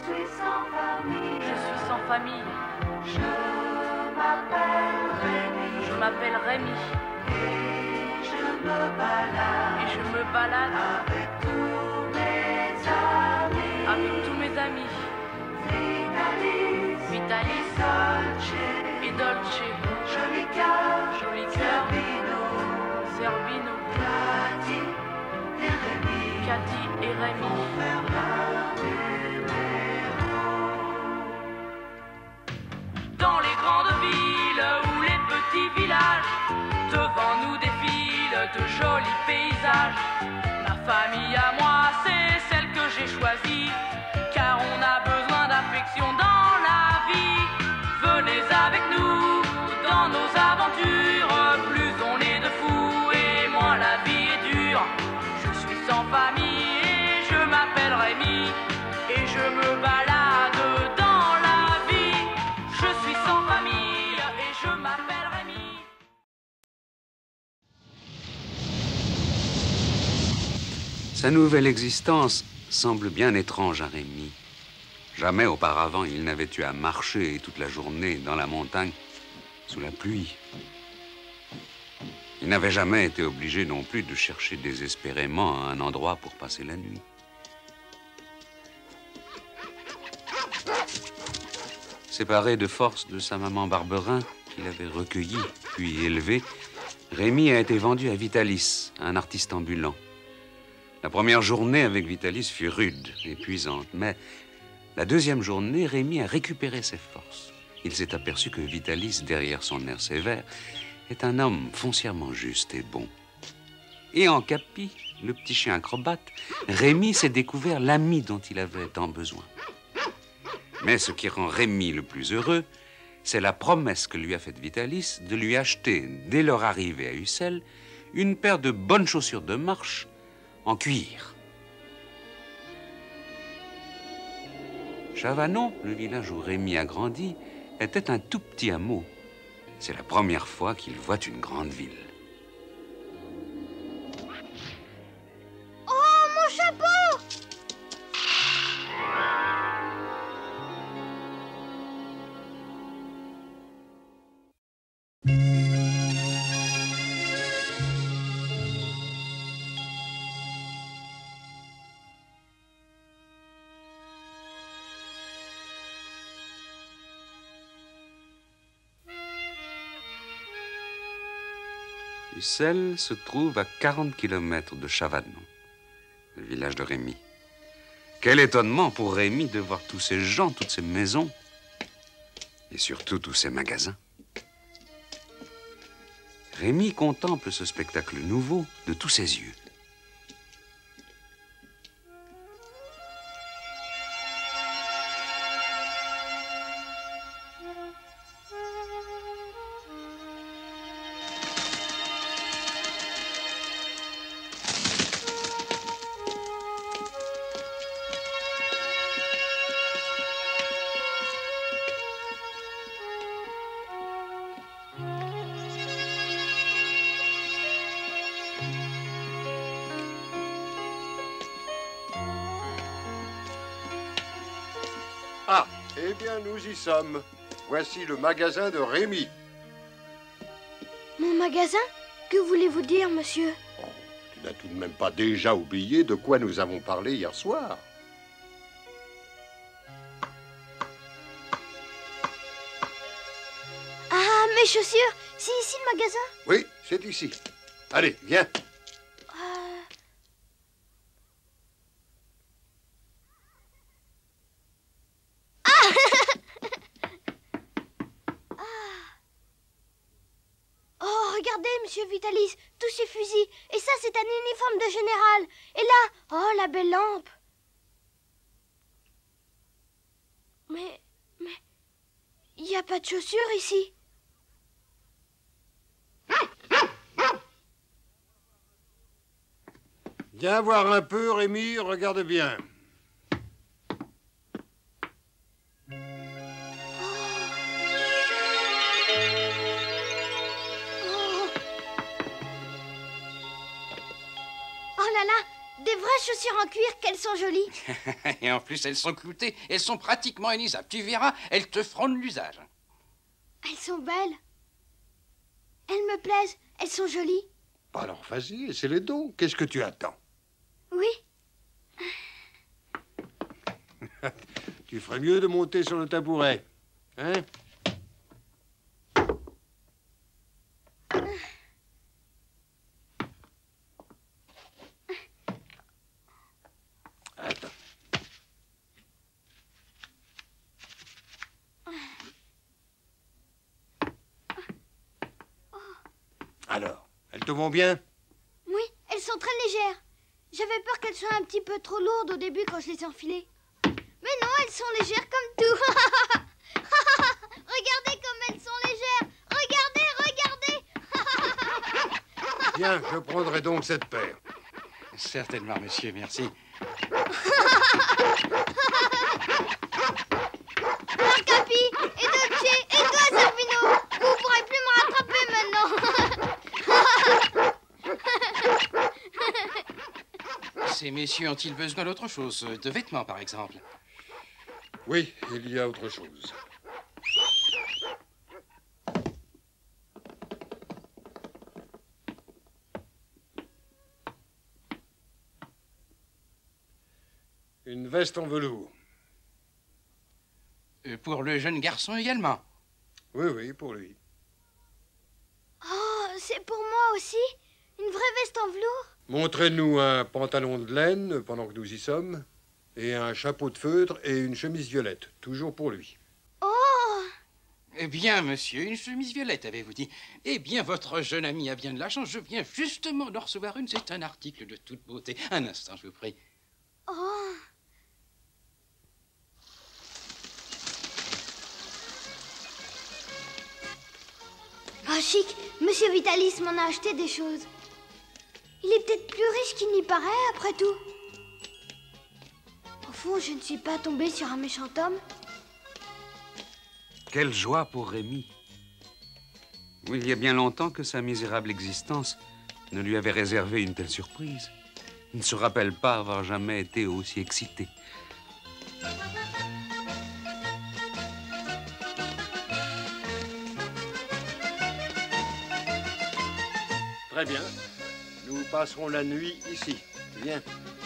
suis sans famille. Je suis sans famille. Je m'appelle Rémi. Je m'appelle Rémi. Et je me balade. Et je me balade avec tous mes amis. avec tous mes amis. Vitalis. Vitalis Dolce. et Dolce. Joli cœur. Joli cœur. Zerbino. Zerbino. Cathy et Rémi. Cathy et Rémi. Vont faire l'un numéro. Dans les grandes villes ou les petits villages, devant nous défilent de jolis paysages. Ma famille à moi, c'est celle que j'ai choisie, car on a besoin d'affection dans la vie. Venez avec nous dans nos aventures, plus on est de fous et moins la vie est dure. Je suis sans famille et je m'appelle Rémi, et je me balade dans la vie. Je suis sans famille et je m'appelle Rémi. Sa nouvelle existence semble bien étrange à Rémi. Jamais auparavant, il n'avait eu à marcher toute la journée dans la montagne sous la pluie. Il n'avait jamais été obligé non plus de chercher désespérément un endroit pour passer la nuit. Séparé de force de sa maman Barberin, qu'il avait recueillie puis élevée, Rémi a été vendu à Vitalis, un artiste ambulant. La première journée avec Vitalis fut rude, épuisante, mais la deuxième journée, Rémi a récupéré ses forces. Il s'est aperçu que Vitalis, derrière son air sévère, est un homme foncièrement juste et bon. Et en Capi, le petit chien acrobate, Rémi s'est découvert l'ami dont il avait tant besoin. Mais ce qui rend Rémi le plus heureux, c'est la promesse que lui a faite Vitalis de lui acheter, dès leur arrivée à Ussel, une paire de bonnes chaussures de marche en cuir. Chavanon, le village où Rémi a grandi, était un tout petit hameau. C'est la première fois qu'il voit une grande ville. Oh, mon chapeau! Ussel se trouve à 40 kilomètres de Chavanon, le village de Rémi. Quel étonnement pour Rémi de voir tous ces gens, toutes ces maisons, et surtout tous ces magasins. Rémi contemple ce spectacle nouveau de tous ses yeux. Ah, eh bien, nous y sommes. Voici le magasin de Rémi. Mon magasin? Que voulez-vous dire, monsieur? Oh, tu n'as tout de même pas déjà oublié de quoi nous avons parlé hier soir. Ah, mes chaussures! C'est ici le magasin? Oui, c'est ici. Allez, viens. Oh, regardez, monsieur Vitalis, tous ces fusils. Et ça, c'est un uniforme de général. Et là, oh, la belle lampe. Mais, il n'y a pas de chaussures ici. Viens voir un peu, Rémi, regarde bien. Oh là là, des vraies chaussures en cuir, qu'elles sont jolies. Et en plus, elles sont cloutées. Elles sont pratiquement inutilisables. Tu verras, elles te feront de l'usage. Elles sont belles. Elles me plaisent, elles sont jolies. Alors vas-y, essaie-les donc. Qu'est-ce que tu attends? Oui. Tu ferais mieux de monter sur le tabouret. Hein? Attends. Alors, elles te vont bien? Oui, elles sont très légères. J'avais peur qu'elles soient un petit peu trop lourdes au début quand je les ai enfilées. Mais non, elles sont légères comme tout. Regardez comme elles sont légères. Regardez, regardez. Bien, je prendrai donc cette paire. Certainement, monsieur, merci. Alors, Capi, et Dolce, et toi, Zerbino, vous pourrez plus me rattraper maintenant. Ces messieurs ont-ils besoin d'autre chose? De vêtements, par exemple? Oui, il y a autre chose. Une veste en velours. Pour le jeune garçon également. Oui, oui, pour lui. Oh, c'est pour moi aussi? Une vraie veste en velours? Montrez-nous un pantalon de laine pendant que nous y sommes, et un chapeau de feutre et une chemise violette, toujours pour lui. Oh! Eh bien, monsieur, une chemise violette, avez-vous dit? Eh bien, votre jeune ami a bien de la chance. Je viens justement d'en recevoir une. C'est un article de toute beauté. Un instant, je vous prie. Oh! Oh, chic, Monsieur Vitalis m'en a acheté des choses. Il est peut-être plus riche qu'il n'y paraît, après tout. Au fond, je ne suis pas tombée sur un méchant homme. Quelle joie pour Rémi. Oui, il y a bien longtemps que sa misérable existence ne lui avait réservé une telle surprise. Il ne se rappelle pas avoir jamais été aussi excité. Très bien. Nous passerons la nuit ici. Viens.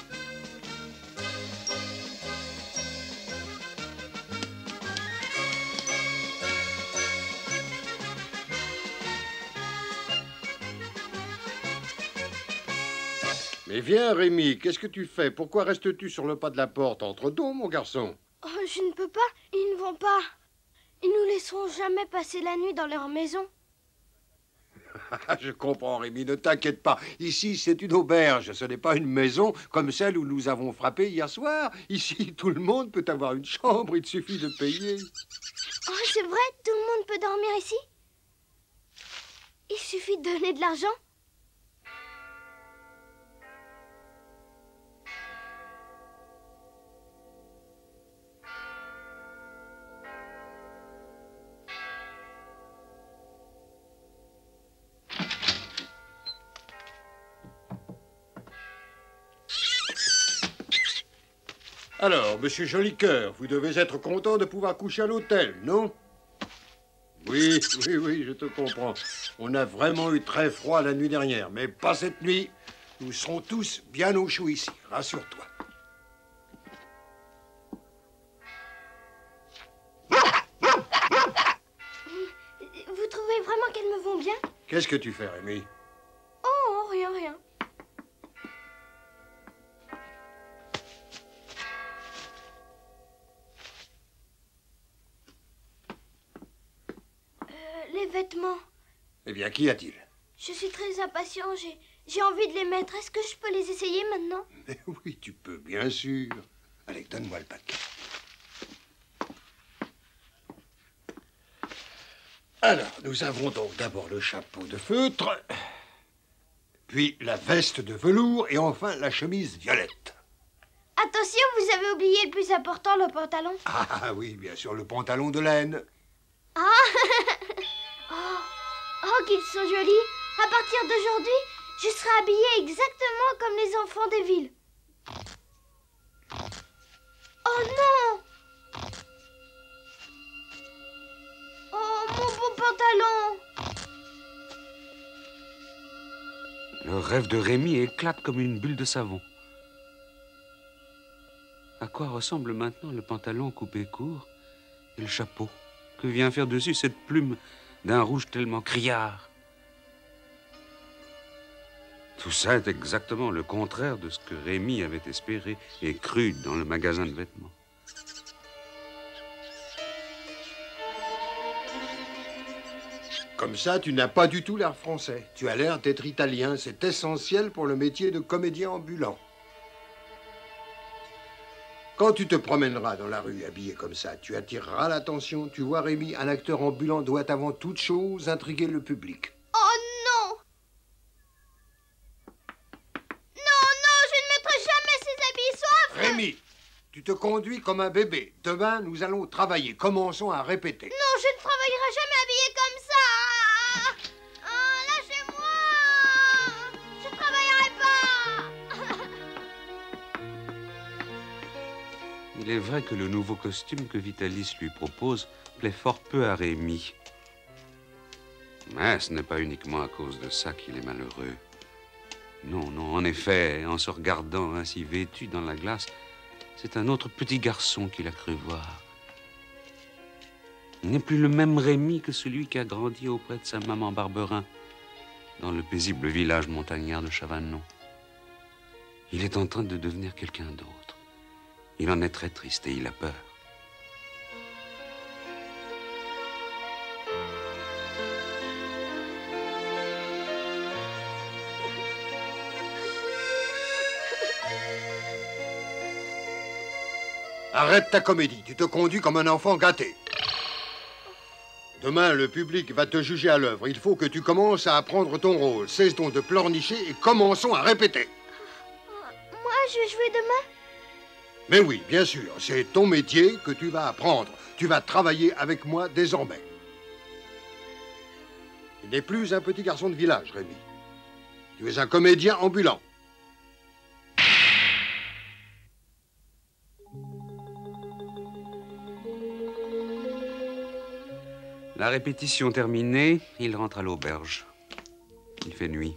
Mais viens, Rémi, qu'est-ce que tu fais? Pourquoi restes-tu sur le pas de la porte entre deux, mon garçon? Oh, je ne peux pas, ils ne vont pas. Ils nous laisseront jamais passer la nuit dans leur maison. Je comprends, Rémi, ne t'inquiète pas. Ici, c'est une auberge, ce n'est pas une maison comme celle où nous avons frappé hier soir. Ici, tout le monde peut avoir une chambre, il suffit de payer. Oh, c'est vrai, tout le monde peut dormir ici? Il suffit de donner de l'argent? Alors, monsieur Jolicoeur, vous devez être content de pouvoir coucher à l'hôtel, non? Oui, oui, je te comprends. On a vraiment eu très froid la nuit dernière, mais pas cette nuit. Nous serons tous bien au chaud ici, rassure-toi. Vous trouvez vraiment qu'elles me vont bien? Qu'est-ce que tu fais, Rémi? Oh, rien, rien. Les vêtements. Eh bien, qu'y a-t-il? Je suis très impatient, j'ai envie de les mettre. Est-ce que je peux les essayer maintenant? Mais oui, tu peux, bien sûr. Allez, donne-moi le paquet. Alors, nous avons donc d'abord le chapeau de feutre, puis la veste de velours et enfin la chemise violette. Attention, vous avez oublié le plus important, le pantalon. Ah oui, bien sûr, le pantalon de laine. Oh, qu'ils sont jolis. À partir d'aujourd'hui, je serai habillée exactement comme les enfants des villes. Le rêve de Rémi éclate comme une bulle de savon. À quoi ressemble maintenant le pantalon coupé court et le chapeau? Que vient faire dessus cette plume d'un rouge tellement criard? Tout ça est exactement le contraire de ce que Rémi avait espéré et cru dans le magasin de vêtements. Comme ça, tu n'as pas du tout l'air français. Tu as l'air d'être italien. C'est essentiel pour le métier de comédien ambulant. Quand tu te promèneras dans la rue habillé comme ça, tu attireras l'attention. Tu vois, Rémi, un acteur ambulant doit avant toute chose intriguer le public. Oh non! Non, non, je ne mettrai jamais ces habits, ils sont affreux! Rémi, tu te conduis comme un bébé. Demain, nous allons travailler. Commençons à répéter. Non, je ne travaillerai jamais habillé comme ça! Lâchez-moi! Je ne travaillerai pas! Il est vrai que le nouveau costume que Vitalis lui propose plaît fort peu à Rémi. Mais ce n'est pas uniquement à cause de ça qu'il est malheureux. Non, non, en effet, en se regardant ainsi vêtu dans la glace, c'est un autre petit garçon qu'il a cru voir. Il n'est plus le même Rémi que celui qui a grandi auprès de sa maman Barberin, dans le paisible village montagnard de Chavanon. Il est en train de devenir quelqu'un d'autre. Il en est très triste et il a peur. Arrête ta comédie. Tu te conduis comme un enfant gâté. Demain, le public va te juger à l'œuvre. Il faut que tu commences à apprendre ton rôle. Cesse donc de pleurnicher et commençons à répéter. Moi, je vais jouer demain? Mais oui, bien sûr, c'est ton métier que tu vas apprendre. Tu vas travailler avec moi désormais. Tu n'es plus un petit garçon de village, Rémi. Tu es un comédien ambulant. La répétition terminée, il rentre à l'auberge. Il fait nuit.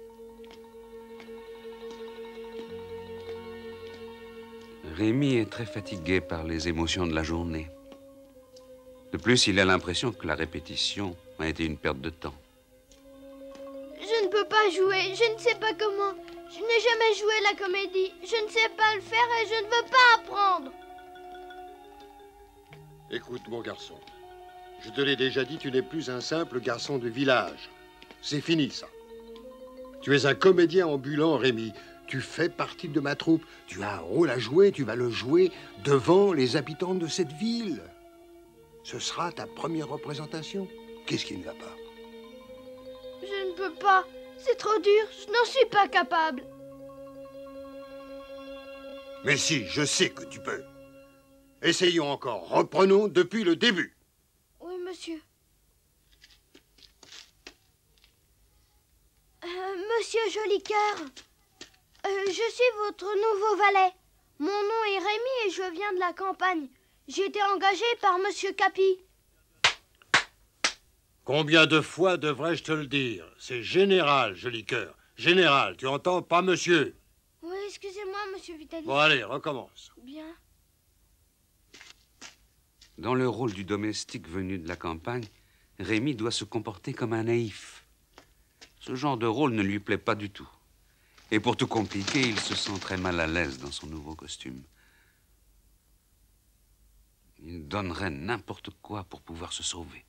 Rémi est très fatigué par les émotions de la journée. De plus, il a l'impression que la répétition a été une perte de temps. Je ne peux pas jouer, je ne sais pas comment. Je n'ai jamais joué la comédie. Je ne sais pas le faire et je ne veux pas apprendre. Écoute, mon garçon, je te l'ai déjà dit, tu n'es plus un simple garçon de village. C'est fini, ça. Tu es un comédien ambulant, Rémi. Tu fais partie de ma troupe. Tu as un rôle à jouer, tu vas le jouer devant les habitants de cette ville. Ce sera ta première représentation. Qu'est-ce qui ne va pas? Je ne peux pas. C'est trop dur. Je n'en suis pas capable. Mais si, je sais que tu peux. Essayons encore. Reprenons depuis le début. Oui, monsieur. Monsieur Jolicoeur, je suis votre nouveau valet. Mon nom est Rémi et je viens de la campagne. J'ai été engagé par monsieur Capi. Combien de fois devrais-je te le dire? C'est général, Jolicoeur. Général, tu entends? Pas monsieur. Oui, excusez-moi, monsieur Vitalis. Bon, allez, recommence. Bien. Dans le rôle du domestique venu de la campagne, Rémi doit se comporter comme un naïf. Ce genre de rôle ne lui plaît pas du tout. Et pour tout compliquer, il se sent très mal à l'aise dans son nouveau costume. Il donnerait n'importe quoi pour pouvoir se sauver.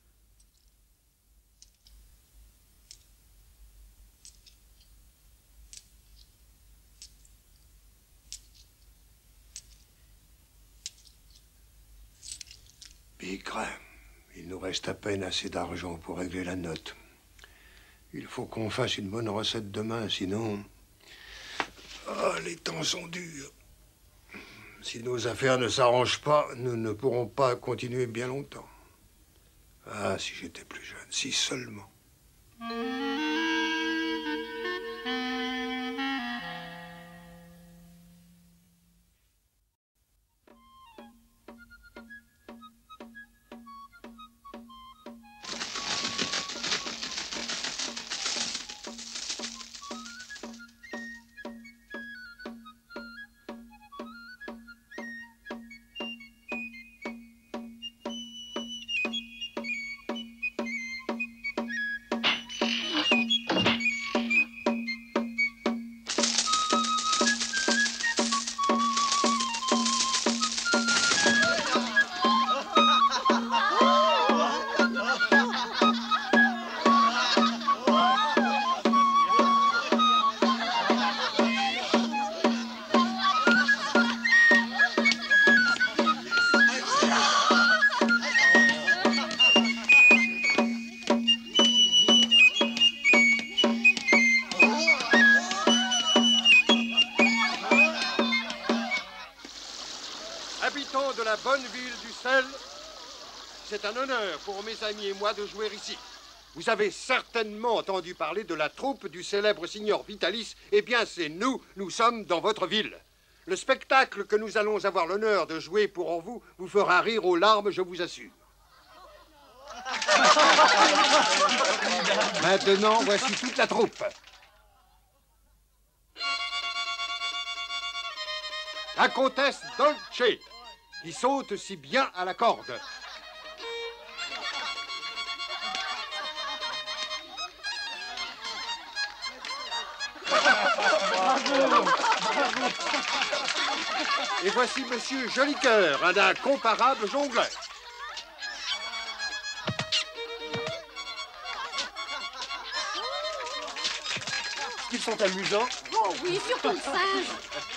Bigre, il nous reste à peine assez d'argent pour régler la note. Il faut qu'on fasse une bonne recette demain, sinon... Ah, les temps sont durs. Si nos affaires ne s'arrangent pas, nous ne pourrons pas continuer bien longtemps. Ah, si j'étais plus jeune, si seulement. habitants de la bonne ville du Sel, c'est un honneur pour mes amis et moi de jouer ici. Vous avez certainement entendu parler de la troupe du célèbre signor Vitalis. Eh bien, c'est nous sommes dans votre ville. Le spectacle que nous allons avoir l'honneur de jouer pour vous fera rire aux larmes, je vous assure. Maintenant, voici toute la troupe. La comtesse Dolce, qui saute si bien à la corde. Et voici Monsieur Jolicoeur, un incomparable jongleur. Ils sont amusants. Oh oui, surtout le singe.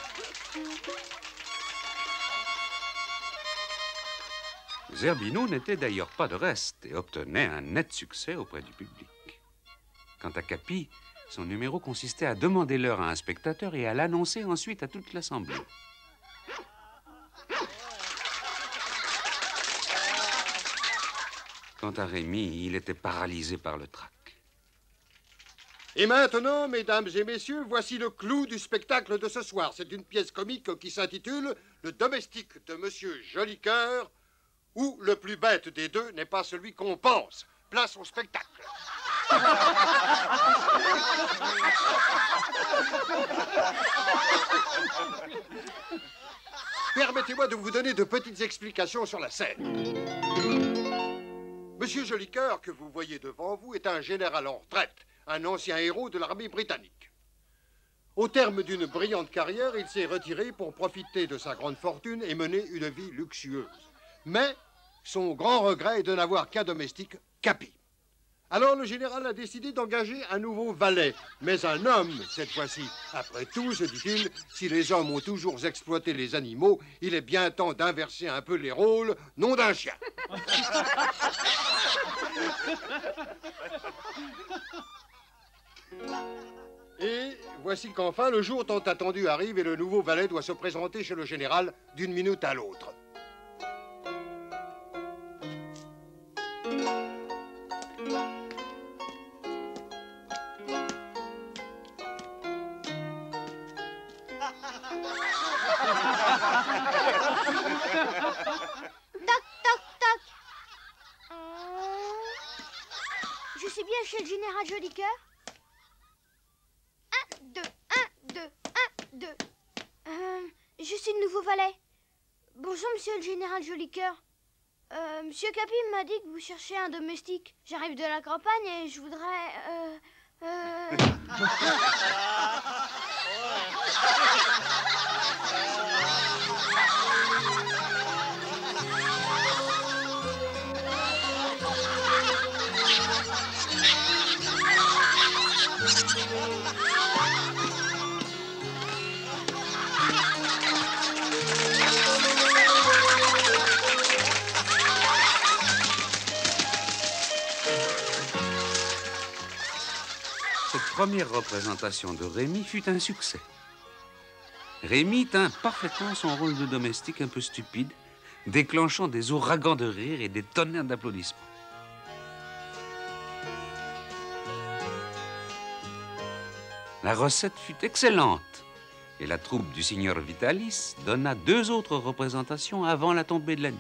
Zerbino n'était d'ailleurs pas de reste et obtenait un net succès auprès du public. Quant à Capi, son numéro consistait à demander l'heure à un spectateur et à l'annoncer ensuite à toute l'assemblée. Quant à Rémi, il était paralysé par le trac. Et maintenant, mesdames et messieurs, voici le clou du spectacle de ce soir. C'est une pièce comique qui s'intitule « Le domestique de Monsieur Jolicoeur » ou « Le plus bête des deux n'est pas celui qu'on pense ». Place au spectacle. Permettez-moi de vous donner de petites explications sur la scène. Monsieur Jolicoeur, que vous voyez devant vous, est un général en retraite, un ancien héros de l'armée britannique. Au terme d'une brillante carrière, il s'est retiré pour profiter de sa grande fortune et mener une vie luxueuse. Mais son grand regret est de n'avoir qu'un domestique, Capi. Alors le général a décidé d'engager un nouveau valet, mais un homme cette fois-ci. Après tout, se dit-il, si les hommes ont toujours exploité les animaux, il est bien temps d'inverser un peu les rôles, non d'un chien. Et voici qu'enfin le jour tant attendu arrive et le nouveau valet doit se présenter chez le général d'une minute à l'autre. Toc, toc, toc. Je suis bien chez le général Jolicoeur. 1, 2, 1, 2, 1, 2. Je suis le nouveau valet. Bonjour, monsieur le général Jolicoeur. Monsieur Capi m'a dit que vous cherchez un domestique. J'arrive de la campagne et je voudrais... Cette première représentation de Rémi fut un succès. Rémi tint parfaitement son rôle de domestique un peu stupide, déclenchant des ouragans de rire et des tonnerres d'applaudissements. La recette fut excellente et la troupe du signor Vitalis donna 2 autres représentations avant la tombée de la nuit.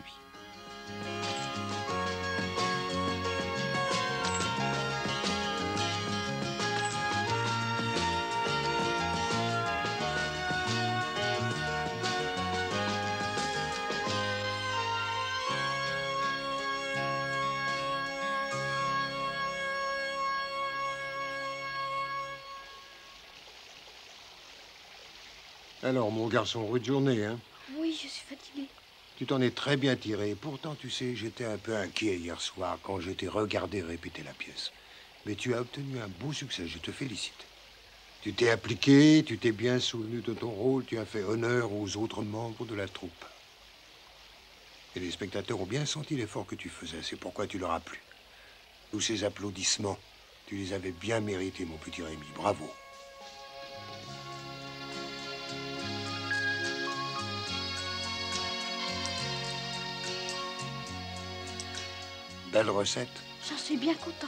Alors, mon garçon, rude journée, hein? Oui, je suis fatiguée. Tu t'en es très bien tiré. Pourtant, tu sais, j'étais un peu inquiet hier soir quand je t'ai regardé répéter la pièce. Mais tu as obtenu un beau succès, je te félicite. Tu t'es appliqué, tu t'es bien souvenu de ton rôle, tu as fait honneur aux autres membres de la troupe. Et les spectateurs ont bien senti l'effort que tu faisais, c'est pourquoi tu leur as plu. Tous ces applaudissements, tu les avais bien mérités, mon petit Rémi, bravo. Belle recette. J'en suis bien content.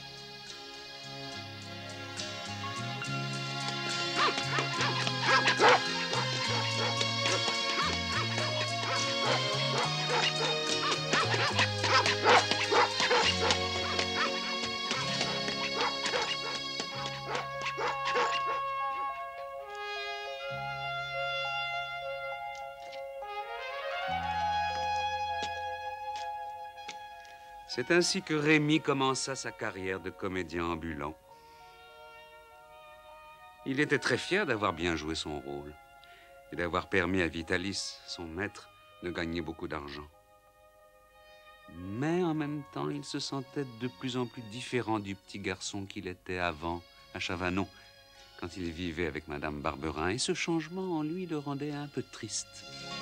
C'est ainsi que Rémi commença sa carrière de comédien ambulant. Il était très fier d'avoir bien joué son rôle et d'avoir permis à Vitalis, son maître, de gagner beaucoup d'argent. Mais en même temps, il se sentait de plus en plus différent du petit garçon qu'il était avant, à Chavanon, quand il vivait avec Madame Barberin. Et ce changement en lui le rendait un peu triste.